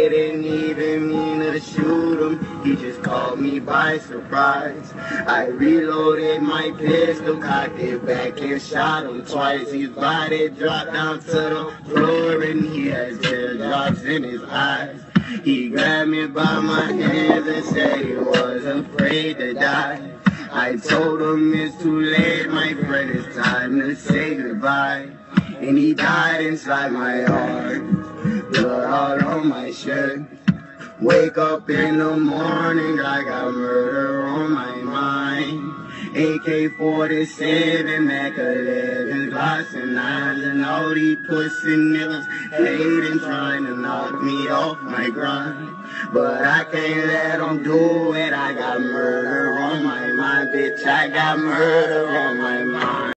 didn't even mean to shoot him, he just caught me by surprise. I reloaded my pistol, cocked it back and shot him twice. His body dropped down to the floor and he had teardrops in his eyes. He grabbed me by my hands and said he was afraid to die. I told him it's too late, my friend, it's time to say goodbye. And he died inside my arms, blood all on my shirt. Wake up in the morning, I got murder on my mind. AK-47, Mac-11, Glocks and 9s, and all these pussy niggas hating, trying to knock me off my grind. But I can't let them do it, I got murder on my mind, bitch, I got murder on my mind.